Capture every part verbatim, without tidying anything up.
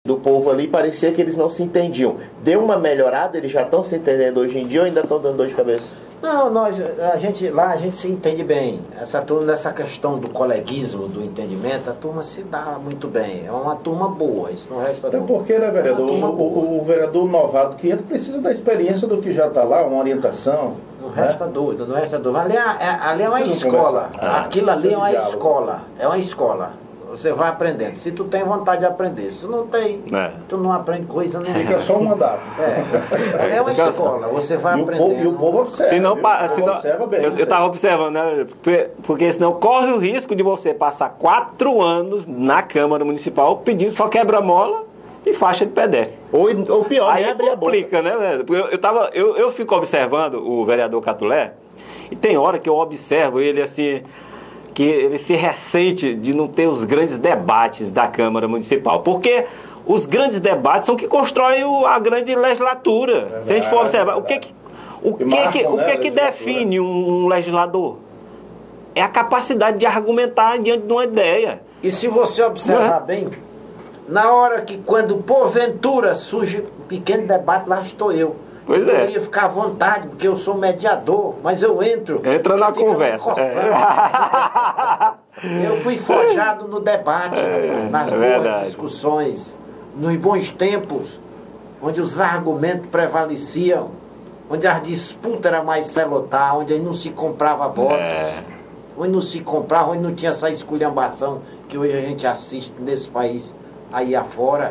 do povo ali, parecia que eles não se entendiam. Deu uma melhorada? Eles já estão se entendendo hoje em dia ou ainda estão dando dor de cabeça? Não, nós, a gente, lá a gente se entende bem. Essa turma, nessa questão do coleguismo, do entendimento, a turma se dá muito bem. É uma turma boa, isso não resta Até porque, né, vereador, é o, o, o vereador novato que entra precisa da experiência do que já está lá, uma orientação. Não né? resta dúvida, não resta dúvida. Ali é, é, ali é uma Precisa escola. conversar. Aquilo ali é uma Diálogo. escola. É uma escola. Você vai aprendendo. Se tu tem vontade de aprender, se tu não tem, É. tu não aprende coisa nenhuma. Fica só um mandato. É, é uma escola, você vai E o, aprendendo. povo, e o povo observa. Se não, viu? pa- O povo se não- observa bem. eu estava observando, né? Porque, porque senão corre o risco de você passar quatro anos na Câmara Municipal pedindo só quebra-mola e faixa de pedestre. Ou, ou pior, Aí nem abrir a boca. complica, né, velho? Porque eu, eu, tava, eu, eu fico observando o vereador Catulé e tem hora que eu observo ele assim, que ele se ressente de não ter os grandes debates da Câmara Municipal. Porque os grandes debates são que constroem o- a grande legislatura. Verdade, Se a gente for observar, o que verdade. que, o Que que, marcam, que, o né, que, a que legislatura. define um, um legislador? É a capacidade de argumentar diante de uma ideia. E se você observar Não bem, na hora que quando porventura surge um pequeno debate, lá estou eu. Pois eu é. queria ficar à vontade, porque eu sou mediador, mas eu entro. Entra na fica me conversa. coçando. Eu fui forjado no debate, rapaz, nas é boas verdade. discussões, nos bons tempos, onde os argumentos prevaleciam, onde a disputa era mais celular, onde não se comprava votos, É. onde não se comprava, onde não tinha essa esculhambação que hoje a gente assiste nesse país aí afora.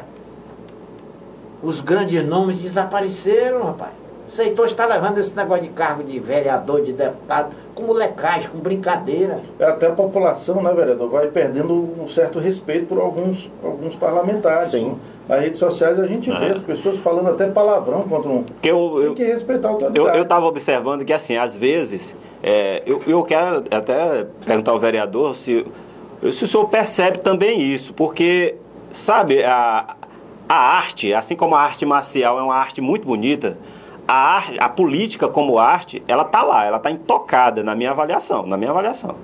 Os grandes nomes desapareceram, rapaz. O Seitor está levando esse negócio de cargo de vereador, de deputado, com molecagem, com brincadeira. Até a população, né, vereador, vai perdendo um certo respeito por alguns, alguns parlamentares. Sim. Nas redes sociais a gente vê as pessoas falando até palavrão contra um. Porque eu, eu, Tem que respeitar a Eu autoridade. estava observando que, assim, às vezes, é, eu, eu quero até perguntar ao vereador se, se o senhor percebe também isso, porque, sabe, a, a arte, assim como a arte marcial é uma arte muito bonita, a, arte, a política como arte, ela está lá, ela está intocada na minha avaliação, na minha avaliação.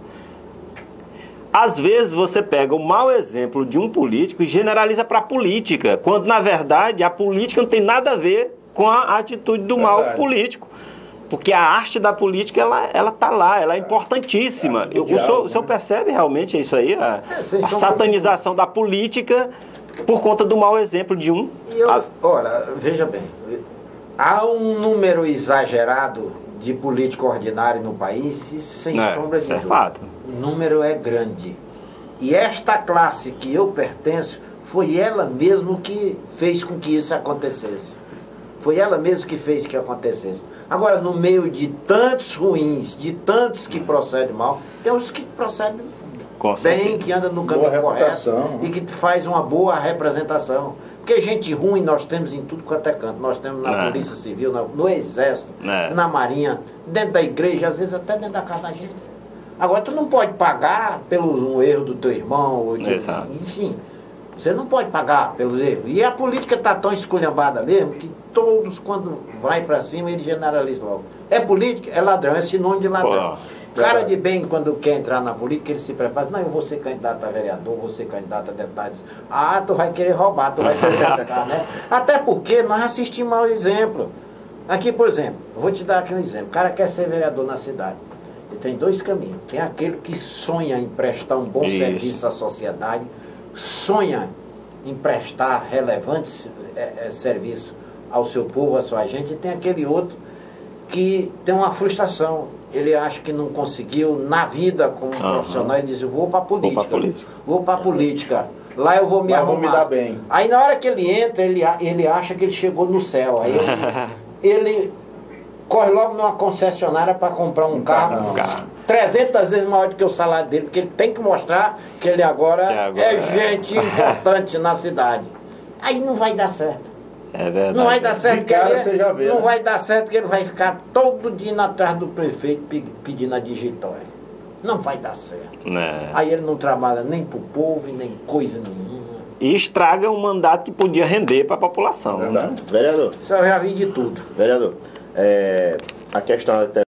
Às vezes você pega o mau exemplo de um político e generaliza para a política, quando na verdade a política não tem nada a ver com a atitude do mau Verdade. político. Porque a arte da política, ela, ela tá lá, ela é importantíssima. É, Eu- o, senhor, diálogo, o senhor né? percebe realmente isso aí? A, É, vocês a são satanização da política por conta do mau exemplo de um. E eu, A- olha, veja bem, há um número exagerado de político ordinário no país, isso sem É, sombra de isso é dúvida. fato. O número é grande. E esta classe que eu pertenço, foi ela mesmo que fez com que isso acontecesse. Foi ela mesmo que fez que acontecesse. Agora, no meio de tantos ruins, de tantos que procedem mal, tem uns que procedem Com bem, certeza. que andam no Boa caminho correto reputação, e que faz uma boa representação. Porque gente ruim nós temos em tudo quanto é canto. Nós temos na É. Polícia Civil, na- no Exército, É. na Marinha, dentro da igreja, às vezes até dentro da casa da gente. Agora, tu não pode pagar pelo um erro do teu irmão, ou de- Exato. enfim. Você não pode pagar pelos erros. E a política está tão esculhambada mesmo que todos, quando vai para cima, eles generalizam logo. É política, é ladrão, é sinônimo de ladrão. Pô, Cara verdade. de bem, quando quer entrar na política, ele se prepara. Não, eu vou ser candidato a vereador, vou ser candidato a deputado. Ah, tu vai querer roubar, tu vai querer atacar, né? Até porque nós assistimos ao exemplo. Aqui, por exemplo, eu vou te dar aqui um exemplo. O cara quer ser vereador na cidade. Ele tem dois caminhos. Tem aquele que sonha em prestar um bom Isso. serviço à sociedade, sonha em prestar relevante é, é, serviço ao seu povo, à sua gente, e tem aquele outro que tem uma frustração. Ele acha que não conseguiu na vida como Aham. profissional, ele diz, eu vou para a política. pra política. Vou para a política. Lá eu vou me Lá eu vou arrumar. me dar bem. Aí na hora que ele entra, ele, a- ele acha que ele chegou no céu. Aí ele, ele corre logo numa concessionária para comprar um carro, carro. Carro. trezentas vezes maior do que o salário dele, porque ele tem que mostrar que ele agora, Que agora é é. gente importante na cidade. Aí não vai dar certo. É verdade. Não vai dar certo De que cara ele, você já vê, não né? vai dar certo que ele vai ficar todo dia indo atrás do prefeito pe- pedindo a digitória. Não vai dar certo. É. Aí ele não trabalha nem pro povo e nem coisa nenhuma. E estraga um mandato que podia render para a população. Né? Vereador, Isso eu já vi de tudo. vereador, é, a questão até